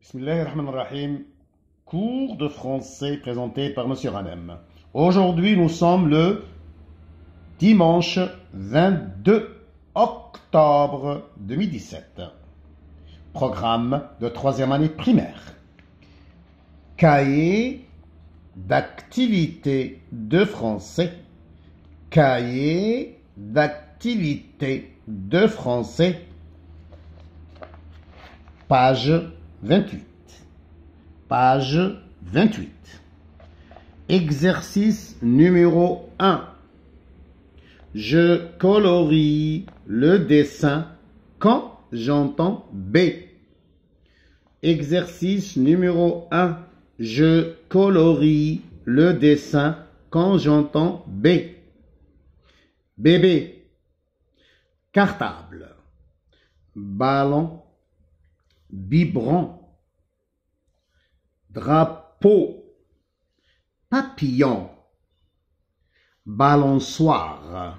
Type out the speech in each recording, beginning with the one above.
Bismillahirrahmanirrahim. Cours de français présenté par Monsieur Ranem. Aujourd'hui, nous sommes le dimanche 22 octobre 2017. Programme de troisième année primaire. Cahier d'activité de français. Cahier d'activité de français. Page 28. Page 28. Exercice numéro 1. Je colorie le dessin quand j'entends B. Exercice numéro 1. Je colorie le dessin quand j'entends B. Bébé. Cartable. Ballon. Biberon. Drapeau. Papillon. Balançoire.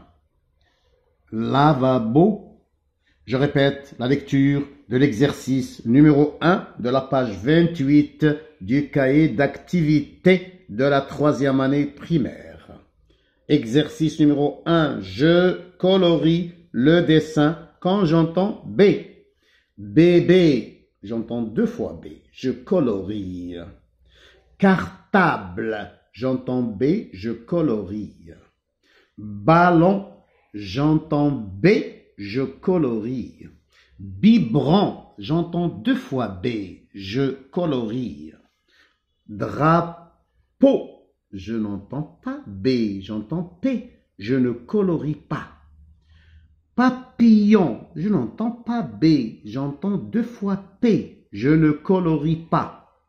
Lavabo. Je répète la lecture de l'exercice numéro 1 de la page 28 du cahier d'activité de la troisième année primaire. Exercice numéro 1. Je colorie le dessin quand j'entends B. Bébé. J'entends deux fois B. Je colorie. Cartable. J'entends B. Je colorie. Ballon. J'entends B. Je colorie. Biberon. J'entends deux fois B. Je colorie. Drapeau. Je n'entends pas B. J'entends P. Je ne colorie pas. Papillon, je n'entends pas B, j'entends deux fois P, je ne colorie pas.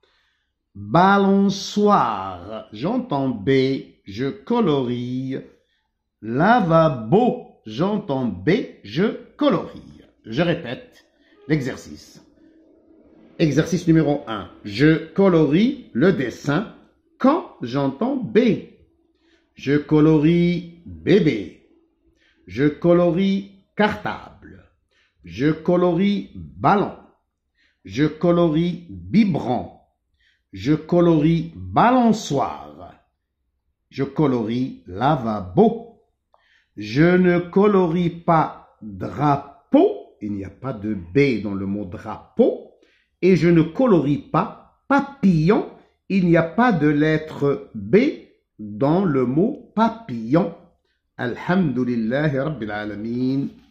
Balançoire, j'entends B, je colorie. Lavabo, j'entends B, je colorie. Je répète l'exercice. Exercice numéro 1. Je colorie le dessin quand j'entends B. Je colorie bébé. Je colorie cartable. Je colorie ballon. Je colorie biberon. Je colorie balançoire. Je colorie lavabo. Je ne colorie pas drapeau. Il n'y a pas de B dans le mot drapeau. Et je ne colorie pas papillon. Il n'y a pas de lettre B dans le mot papillon. Alhamdulillahi Rabbil Alamin.